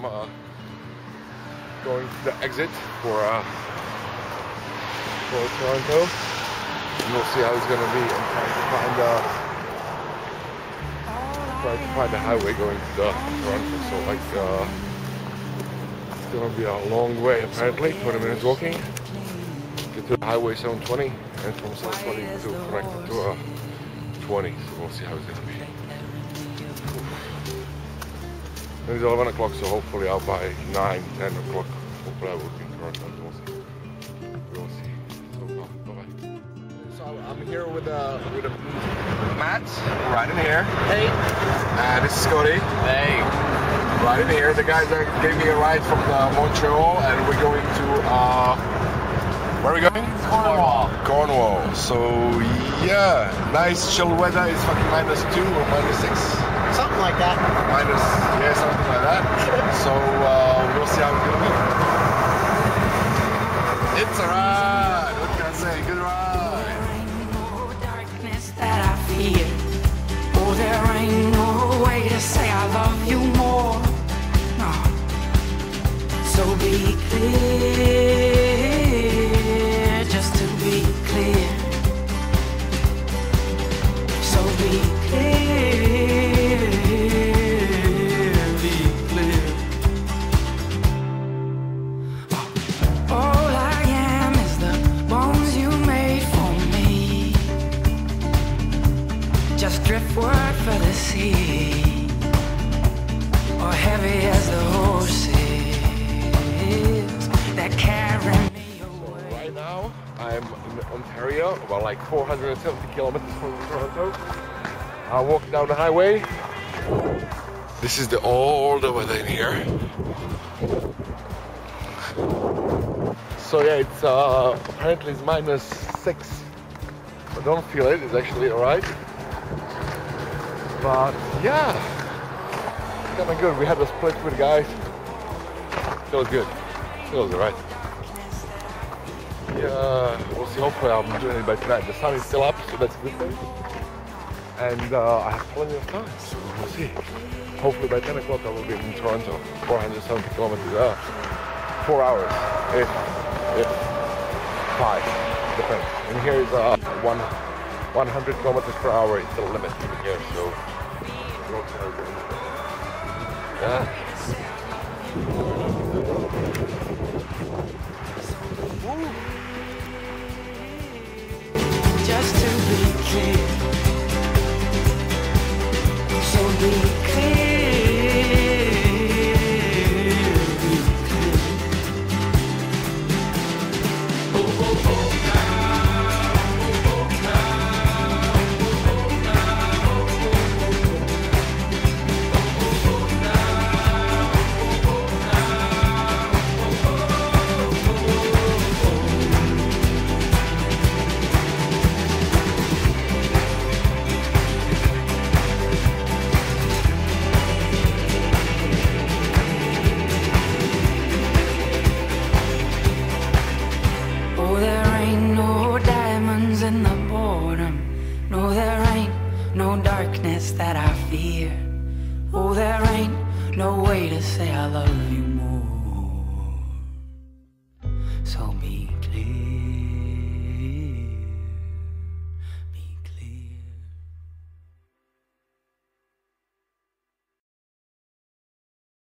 going to the exit for Toronto. And we'll see how it's gonna be. I'm trying to find the highway going to the Toronto. So like it's gonna be a long way apparently, 20 minutes walking. Get to the highway 720 and from 720 to connect to 20. So we'll see how it's gonna be. It's 11 o'clock, so hopefully out by 9, 10 o'clock. Hopefully I will be in Toronto. We'll see. We'll see. So bye-bye. So I'm here with Matt, right in here. Hey. And this is Scotty. Hey. Right in here. The guys that gave me a ride from Montreal, and we're going to where are we going? Cornwall. Cornwall. So yeah, nice chill weather. It's fucking -2 or -6. Something like that. Something like that. So we'll see how it's gonna be. It's a ride. What can I say? Good ride. There ain't no darkness that I fear. Oh, there ain't no way to say I love you more. No. So be clear, just to be clear. So be clear. All I am is the bones you made for me. Just driftwood for the sea, or heavy as the horses that carry me away. So right now I'm in Ontario, about like 470 kilometers from Toronto. I walk down the highway. This is all the weather in here. So yeah, it's apparently it's -6. I don't feel it. It's actually alright. But yeah, it's kind of good. We had a split with the guys. Feels good. Feels alright. Yeah, we'll see. Hopefully I'm doing it by tonight. The sun is still up, so that's a good thing. And I have plenty of time, so we'll see. Hopefully by 10 o'clock I will be in Toronto. 470 kilometers, 4 hours, if 5, depends. And here is 100 kilometers per hour is the limit in here, so we'll see how it goes. Yeah. Just to be clear. So be